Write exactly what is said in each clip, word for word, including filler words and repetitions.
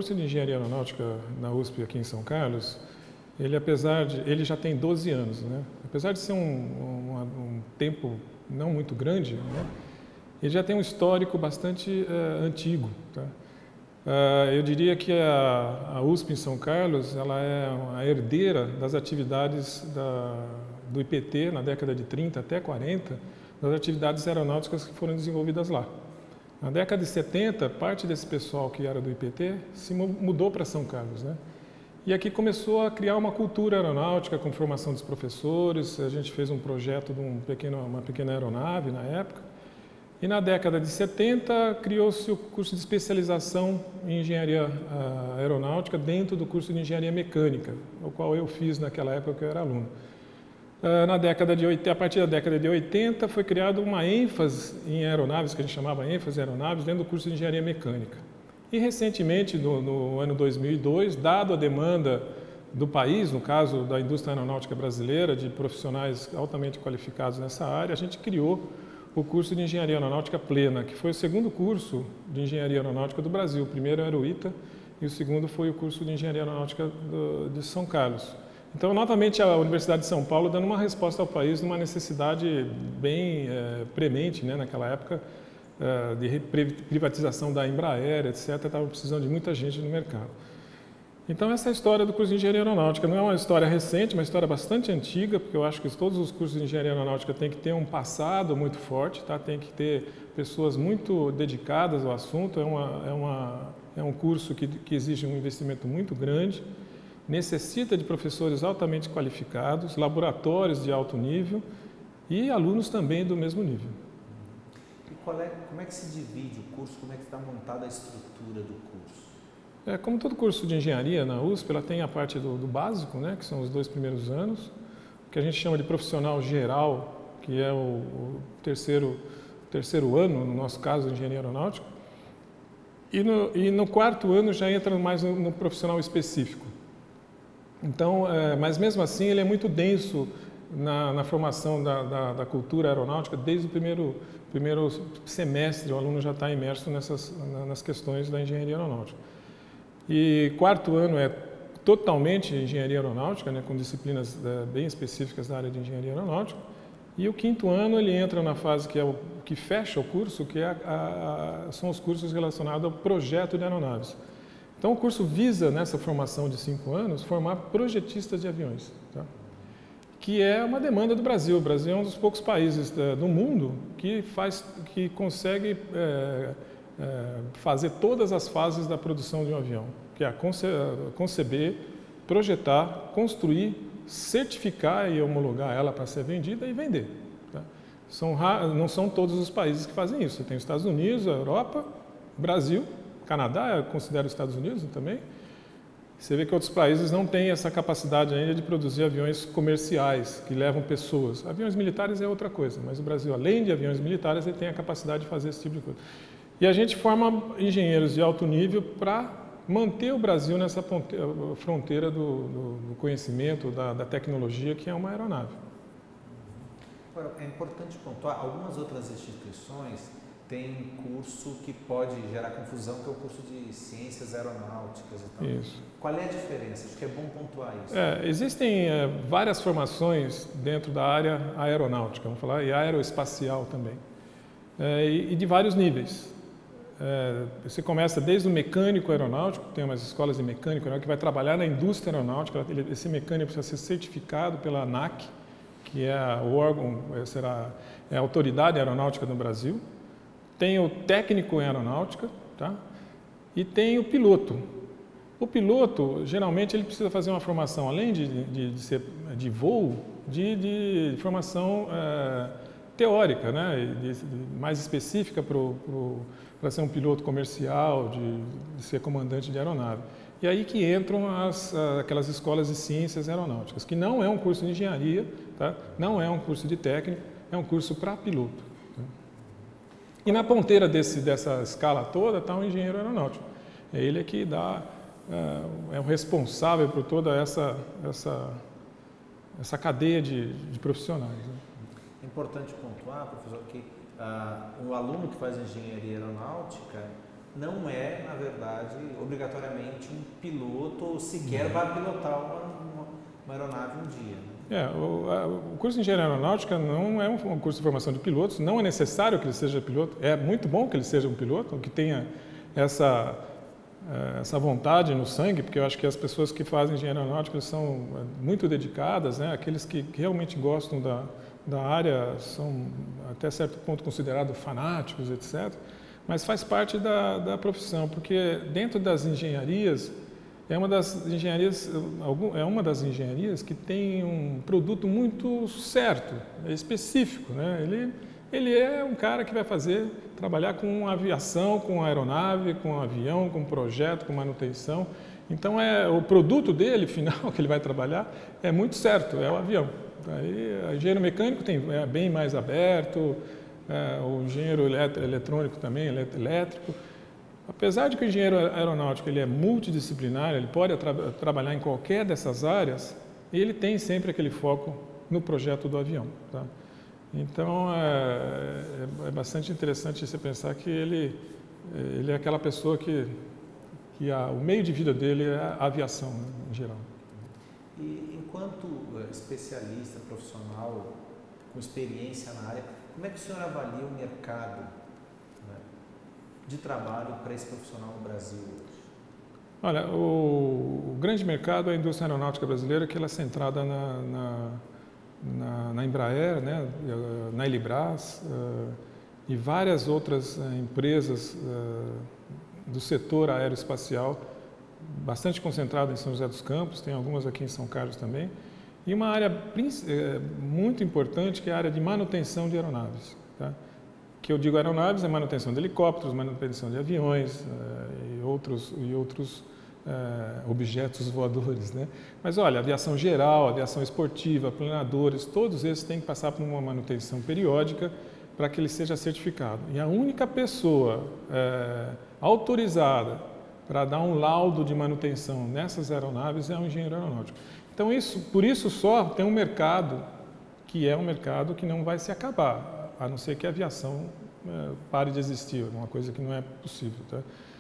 curso de Engenharia Aeronáutica na U S P aqui em São Carlos, ele apesar de, ele já tem doze anos, né? Apesar de ser um, um, um tempo não muito grande, né? Ele já tem um histórico bastante uh, antigo, tá? Uh, eu diria que a, a U S P em São Carlos, ela é a herdeira das atividades da, do I P T na década de trinta até quarenta, das atividades aeronáuticas que foram desenvolvidas lá. Na década de setenta, parte desse pessoal que era do I P T se mudou para São Carlos, né? E aqui começou a criar uma cultura aeronáutica com formação dos professores. A gente fez um projeto de um pequeno, uma pequena aeronave na época. E na década de setenta, criou-se o curso de especialização em engenharia uh, aeronáutica dentro do curso de engenharia mecânica, o qual eu fiz naquela época que eu era aluno. Uh, na década de oitenta, a partir da década de oitenta, foi criada uma ênfase em aeronaves, que a gente chamava ênfase em aeronaves, dentro do curso de engenharia mecânica. E recentemente, no, no ano dois mil e dois, dado a demanda do país, no caso da indústria aeronáutica brasileira, de profissionais altamente qualificados nessa área, a gente criou o curso de Engenharia Aeronáutica Plena, que foi o segundo curso de Engenharia Aeronáutica do Brasil. O primeiro era o ITA e o segundo foi o curso de Engenharia Aeronáutica do, de São Carlos. Então, novamente, a Universidade de São Paulo dando uma resposta ao país numa necessidade bem é, premente, né, naquela época, é, de privatização da Embraer, etcétera. Estava precisando de muita gente no mercado. Então, essa é a história do curso de Engenharia Aeronáutica. Não é uma história recente, uma história bastante antiga, porque eu acho que todos os cursos de Engenharia Aeronáutica têm que ter um passado muito forte, tá? Tem que ter pessoas muito dedicadas ao assunto. É, uma, é, uma, é um curso que, que exige um investimento muito grande, necessita de professores altamente qualificados, laboratórios de alto nível e alunos também do mesmo nível. E qual é, como é que se divide o curso, como é que está montada a estrutura do curso? É, como todo curso de engenharia na U S P, ela tem a parte do, do básico, né, que são os dois primeiros anos, que a gente chama de profissional geral, que é o, o terceiro, terceiro ano, no nosso caso, de engenharia aeronáutica. E no, e no quarto ano já entra mais no, no profissional específico. Então, é, mas mesmo assim ele é muito denso na, na formação da, da, da cultura aeronáutica. Desde o primeiro, primeiro semestre o aluno já está imerso nessas, nas questões da engenharia aeronáutica. E quarto ano é totalmente engenharia aeronáutica, né, com disciplinas é, bem específicas da área de engenharia aeronáutica. E o quinto ano ele entra na fase que, é o, que fecha o curso, que é a, a, são os cursos relacionados ao projeto de aeronaves. Então o curso visa, nessa formação de cinco anos, formar projetistas de aviões, tá? Que é uma demanda do Brasil. O Brasil é um dos poucos países é, do mundo que, faz, que consegue é, é, fazer todas as fases da produção de um avião, que é a conce, conceber, projetar, construir, certificar e homologar ela para ser vendida e vender, tá? São, não são todos os países que fazem isso. Você tem os Estados Unidos, a Europa, o Brasil, Canadá, eu considero os Estados Unidos também. Você vê que outros países não têm essa capacidade ainda de produzir aviões comerciais, que levam pessoas. Aviões militares é outra coisa, mas o Brasil, além de aviões militares, ele tem a capacidade de fazer esse tipo de coisa. E a gente forma engenheiros de alto nível para manter o Brasil nessa fronteira do, do, do conhecimento, da, da tecnologia, que é uma aeronave. É importante pontuar, algumas outras instituições têm curso que pode gerar confusão, que é o curso de ciências aeronáuticas e tal. Isso. Qual é a diferença? Acho que é bom pontuar isso. É, existem é, várias formações dentro da área aeronáutica, vamos falar, e aeroespacial também, é, e, e de vários níveis. É, você começa desde o mecânico aeronáutico, tem umas escolas de mecânico aeronáutico que vai trabalhar na indústria aeronáutica. Ele, esse mecânico precisa ser certificado pela ANAC, que é o órgão, será, é a autoridade aeronáutica no Brasil. Tem o técnico em aeronáutica, tá? E tem o piloto. O piloto, geralmente, ele precisa fazer uma formação, além de, de, de, ser, de voo, de, de formação é, teórica, né? De, de, mais específica para ser um piloto comercial, de, de ser comandante de aeronave. E aí que entram as, aquelas escolas de ciências aeronáuticas, que não é um curso de engenharia, tá? Não é um curso de técnico, é um curso para piloto. Tá? E na ponteira desse, dessa escala toda está um engenheiro aeronáutico. É ele que dá, é, é o responsável por toda essa, essa, essa cadeia de, de profissionais. Né? É importante pontuar, professor, que ah, o aluno que faz engenharia aeronáutica, não é, na verdade, obrigatoriamente um piloto ou sequer vai pilotar uma, uma, uma aeronave um dia. Né? É, o, a, o curso de Engenharia Aeronáutica não é um, um curso de formação de pilotos, não é necessário que ele seja piloto, é muito bom que ele seja um piloto, que tenha essa, essa vontade no sangue, porque eu acho que as pessoas que fazem Engenharia Aeronáutica são muito dedicadas, né? Aqueles que realmente gostam da, da área são até certo ponto considerados fanáticos, etcétera. Mas faz parte da, da profissão, porque dentro das engenharias, é uma das engenharias, é uma das engenharias que tem um produto muito certo, é específico, né? Ele, ele é um cara que vai fazer, trabalhar com aviação, com aeronave, com avião, com projeto, com manutenção. Então, é, o produto dele, final, que ele vai trabalhar, é muito certo, é o avião. Aí, o engenheiro mecânico tem, é bem mais aberto, é, o engenheiro eletrônico também, elétrico. Apesar de que o engenheiro aeronáutico ele é multidisciplinar, ele pode tra trabalhar em qualquer dessas áreas, ele tem sempre aquele foco no projeto do avião. Tá? Então, é, é bastante interessante você pensar que ele, ele é aquela pessoa que, que a, o meio de vida dele é a aviação, né, em geral. E enquanto especialista, profissional, com experiência na área, como é que o senhor avalia o mercado, né, de trabalho para esse profissional no Brasil hoje? Olha, o, o grande mercado é a indústria aeronáutica brasileira, que ela é centrada na, na, na, na Embraer, né, na Elibras uh, e várias outras uh, empresas uh, do setor aeroespacial, bastante concentrada em São José dos Campos, tem algumas aqui em São Carlos também, e uma área muito importante que é a área de manutenção de aeronaves. Tá? Que eu digo aeronaves é manutenção de helicópteros, manutenção de aviões uh, e outros, e outros uh, objetos voadores. Né? Mas olha, aviação geral, aviação esportiva, planadores, todos esses têm que passar por uma manutenção periódica para que ele seja certificado. E a única pessoa uh, autorizada para dar um laudo de manutenção nessas aeronaves é um engenheiro aeronáutico. Então, isso, por isso só tem um mercado que é um mercado que não vai se acabar, a não ser que a aviação é, pare de existir, uma coisa que não é possível. Tá?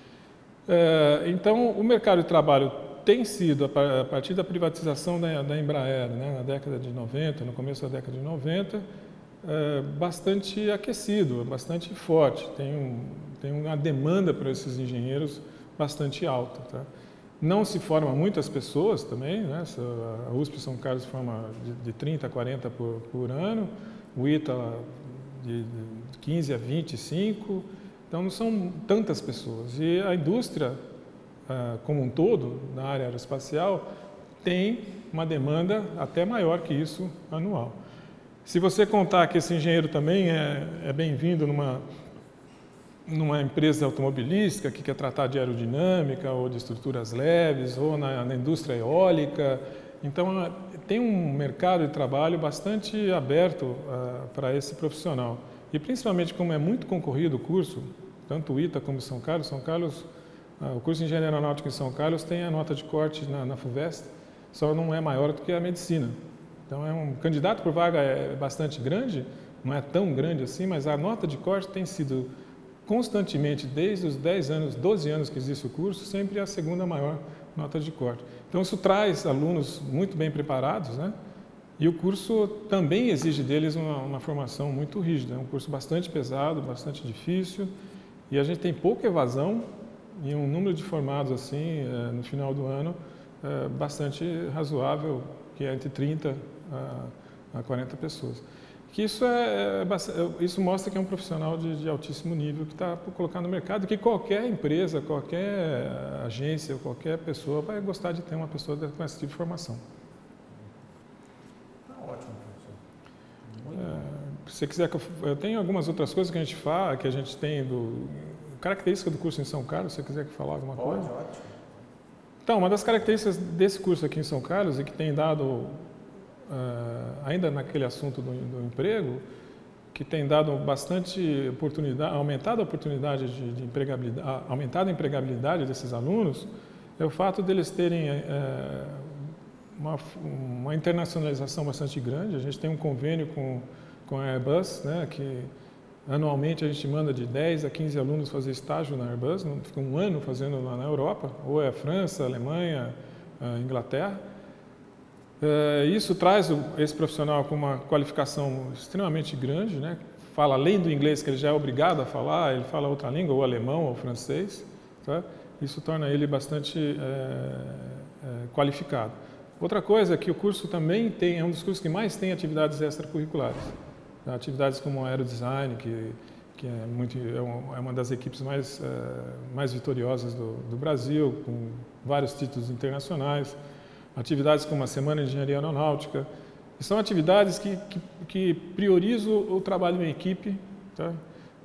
É, então, o mercado de trabalho tem sido, a partir da privatização da, da Embraer, né, na década de noventa, no começo da década de noventa, é, bastante aquecido, bastante forte. Tem, um, tem uma demanda para esses engenheiros bastante alta. Tá? Não se forma muitas pessoas também, né? A U S P São Carlos forma de, de trinta a quarenta por, por ano, o I T A de, de quinze a vinte e cinco, então não são tantas pessoas. E a indústria, ah, como um todo, na área aeroespacial, tem uma demanda até maior que isso anual. Se você contar que esse engenheiro também é, é bem-vindo numa... numa empresa automobilística que quer tratar de aerodinâmica ou de estruturas leves, ou na, na indústria eólica. Então, tem um mercado de trabalho bastante aberto uh, para esse profissional. E, principalmente, como é muito concorrido o curso, tanto o I T A como São Carlos, São Carlos, uh, o curso de Engenharia Aeronáutica em São Carlos tem a nota de corte na, na FUVEST, só não é maior do que a medicina. Então, é um candidato por vaga é bastante grande, não é tão grande assim, mas a nota de corte tem sido constantemente, desde os dez anos, doze anos que existe o curso, sempre a segunda maior nota de corte. Então, isso traz alunos muito bem preparados, né? E o curso também exige deles uma, uma formação muito rígida, é um curso bastante pesado, bastante difícil, e a gente tem pouca evasão e um número de formados, assim, no final do ano, bastante razoável, que é entre trinta a quarenta pessoas. Que isso, é, isso mostra que é um profissional de, de altíssimo nível que está por colocar no mercado, que qualquer empresa, qualquer agência, qualquer pessoa vai gostar de ter uma pessoa com esse tipo de formação. Tá ótimo, professor. Muito é, se você quiser que eu, eu tenho algumas outras coisas que a gente fala, que a gente tem do característica do curso em São Carlos, se você quiser que falar alguma Pode, coisa. Ótimo. Então, uma das características desse curso aqui em São Carlos e que tem dado Uh, ainda naquele assunto do, do emprego, que tem dado bastante oportunidade, aumentado a oportunidade de, de empregabilidade, aumentado a empregabilidade desses alunos, é o fato deles terem uh, uma, uma internacionalização bastante grande. A gente tem um convênio com, com a Airbus, né, que Anualmente a gente manda de dez a quinze alunos fazer estágio na Airbus, fica um ano fazendo lá na Europa, ou é França, Alemanha, Inglaterra. Isso traz esse profissional com uma qualificação extremamente grande, né? Fala além do inglês que ele já é obrigado a falar, ele fala outra língua, ou alemão ou francês, tá? Isso torna ele bastante é, é, qualificado. Outra coisa é que o curso também tem, é um dos cursos que mais tem atividades extracurriculares. Atividades como aerodesign, que, que é, muito, é uma das equipes mais, é, mais vitoriosas do, do Brasil, com vários títulos internacionais. Atividades como a Semana de Engenharia Aeronáutica. E são atividades que, que, que priorizam o trabalho em equipe, tá?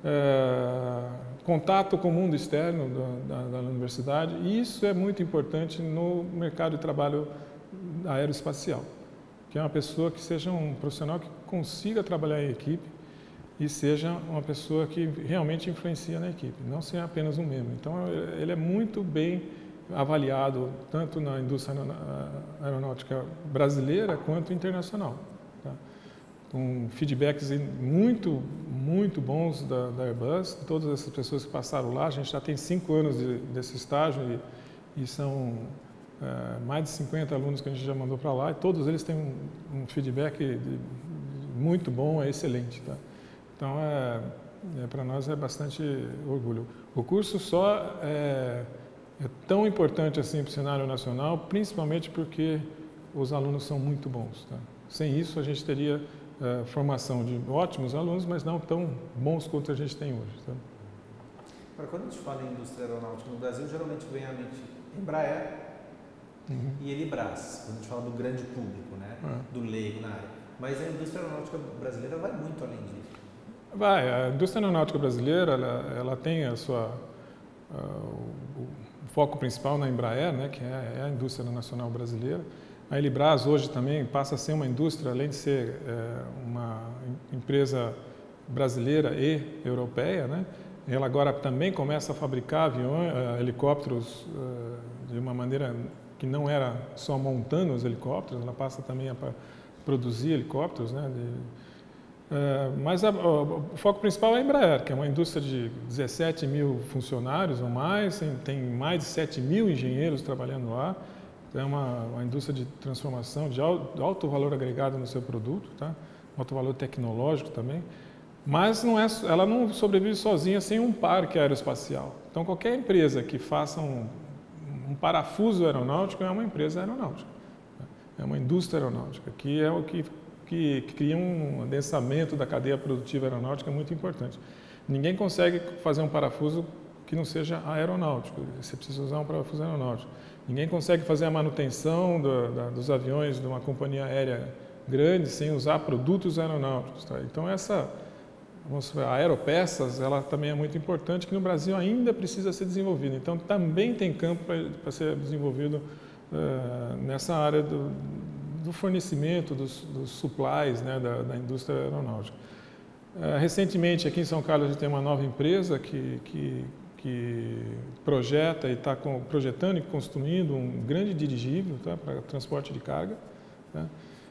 É, contato com o mundo externo da, da, da universidade. E isso é muito importante no mercado de trabalho aeroespacial. Que é uma pessoa que seja um profissional que consiga trabalhar em equipe e seja uma pessoa que realmente influencia na equipe, não ser apenas um membro. Então, ele é muito bem avaliado, tanto na indústria aeronáutica brasileira quanto internacional. Tá? Com feedbacks muito, muito bons da, da Airbus, todas essas pessoas que passaram lá, a gente já tem cinco anos de, desse estágio e, e são... É, mais de cinquenta alunos que a gente já mandou para lá e todos eles têm um, um feedback de, de muito bom, é excelente. Tá? Então, é, é, para nós é bastante orgulho. O curso só é, é tão importante assim para o cenário nacional, principalmente porque os alunos são muito bons. Tá? Sem isso, a gente teria é, formação de ótimos alunos, mas não tão bons quanto a gente tem hoje. Tá? Agora, quando a gente fala em indústria aeronáutica no Brasil, geralmente vem à mente Embraer, uhum. e Elibras, quando a gente fala do grande público, né? É. Do leigo na área. Mas a indústria aeronáutica brasileira vai muito além disso. Vai, a indústria aeronáutica brasileira, ela, ela tem a sua, uh, o, o foco principal na Embraer, né? Que é, é a indústria nacional brasileira. A Elibras hoje também passa a ser uma indústria, além de ser é, uma empresa brasileira e europeia, né? Ela agora também começa a fabricar aviões, uh, helicópteros uh, de uma maneira que não era só montando os helicópteros, ela passa também a produzir helicópteros, né? De, uh, mas a, o, o foco principal é a Embraer, que é uma indústria de dezessete mil funcionários ou mais, tem, tem mais de sete mil engenheiros trabalhando lá, é uma, uma indústria de transformação de alto, alto valor agregado no seu produto, tá? Alto valor tecnológico também, mas não é, ela não sobrevive sozinha sem um parque aeroespacial. Então, qualquer empresa que faça um Um parafuso aeronáutico é uma empresa aeronáutica, é uma indústria aeronáutica, que é o que, que, que cria um adensamento da cadeia produtiva aeronáutica muito importante. Ninguém consegue fazer um parafuso que não seja aeronáutico, você precisa usar um parafuso aeronáutico. Ninguém consegue fazer a manutenção do, da, dos aviões de uma companhia aérea grande sem usar produtos aeronáuticos. Tá? Então, essa... Vamos ver, a Aeropeças, ela também é muito importante, que no Brasil ainda precisa ser desenvolvida. Então, também tem campo para ser desenvolvido uh, nessa área do, do fornecimento, dos, dos supplies, né, da, da indústria aeronáutica. Uh, recentemente, aqui em São Carlos, a gente tem uma nova empresa que, que, que projeta e está projetando e construindo um grande dirigível, tá, para transporte de carga. Tá?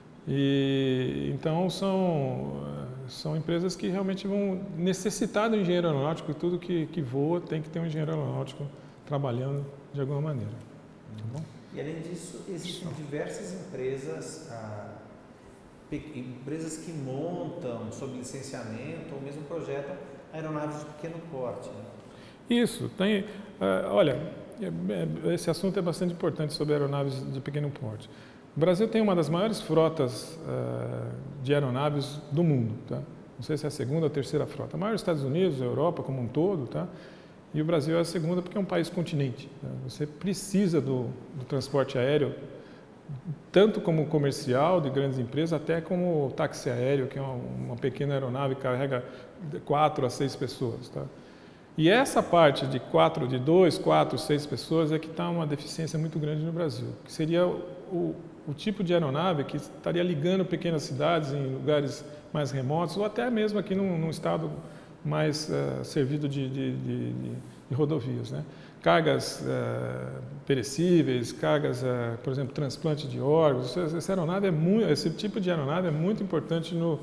E, então, são, são empresas que realmente vão necessitar do engenheiro aeronáutico, e tudo que, que voa tem que ter um engenheiro aeronáutico trabalhando de alguma maneira. Tá bom? E, além disso, existem diversas empresas, ah, empresas que montam, sob licenciamento, ou mesmo projetam aeronaves de pequeno porte. Né? Isso, tem. Uh, olha, esse assunto é bastante importante sobre aeronaves de pequeno porte. O Brasil tem uma das maiores frotas uh, de aeronaves do mundo, tá? Não sei se é a segunda ou a terceira frota. A maior é os Estados Unidos, a Europa como um todo, tá? E o Brasil é a segunda porque é um país continente. Tá? Você precisa do, do transporte aéreo, tanto como comercial de grandes empresas, até como táxi aéreo, que é uma, uma pequena aeronave que carrega de quatro a seis pessoas, tá? E essa parte de quatro, de dois, quatro, seis pessoas é que está uma deficiência muito grande no Brasil, que seria o, o tipo de aeronave que estaria ligando pequenas cidades em lugares mais remotos ou até mesmo aqui num, num estado mais uh, servido de, de, de, de, de rodovias, né? Cargas uh, perecíveis, cargas, uh, por exemplo, transplante de órgãos. Essa aeronave é muito, esse tipo de aeronave é muito importante no,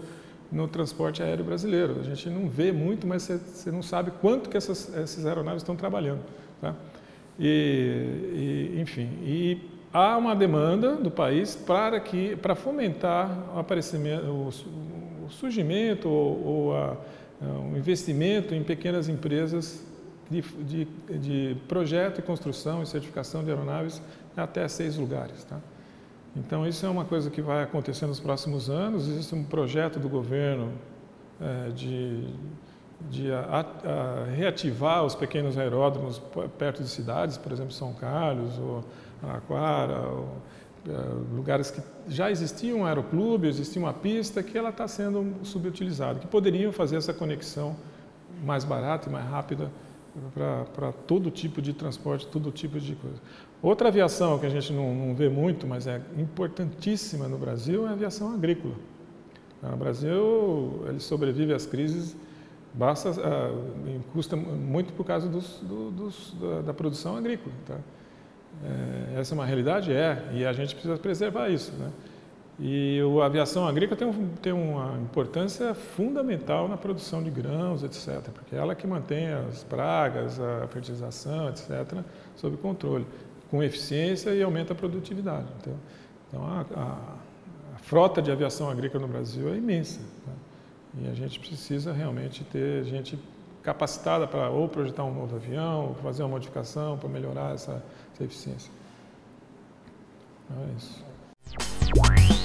no transporte aéreo brasileiro. A gente não vê muito, mas você, você não sabe quanto que essas, essas aeronaves estão trabalhando. Tá? E, e, enfim, e há uma demanda do país para, que, para fomentar o aparecimento, o, o surgimento ou, ou a, o investimento em pequenas empresas de, de, de projeto e construção e certificação de aeronaves até seis lugares. Tá? Então, isso é uma coisa que vai acontecer nos próximos anos. Existe um projeto do governo é, de, de a, a reativar os pequenos aeródromos perto de cidades, por exemplo, São Carlos, ou Araraquara, ou, é, lugares que já existia um aeroclube, existia uma pista que ela está sendo subutilizada, que poderiam fazer essa conexão mais barata e mais rápida para todo tipo de transporte, todo tipo de coisa. Outra aviação que a gente não, não vê muito, mas é importantíssima no Brasil, é a aviação agrícola. O Brasil ele sobrevive às crises, basta, uh, custa muito por causa dos, do, dos, da, da produção agrícola. Tá? É, essa é uma realidade? É, e a gente precisa preservar isso. Né? E a aviação agrícola tem, um, tem uma importância fundamental na produção de grãos, etcétera, porque é ela que mantém as pragas, a fertilização, etcétera, sob controle, com eficiência e aumenta a produtividade. Então, então a, a, a frota de aviação agrícola no Brasil é imensa. Tá? E a gente precisa realmente ter gente capacitada para ou projetar um novo avião, ou fazer uma modificação para melhorar essa, essa eficiência. Então é isso.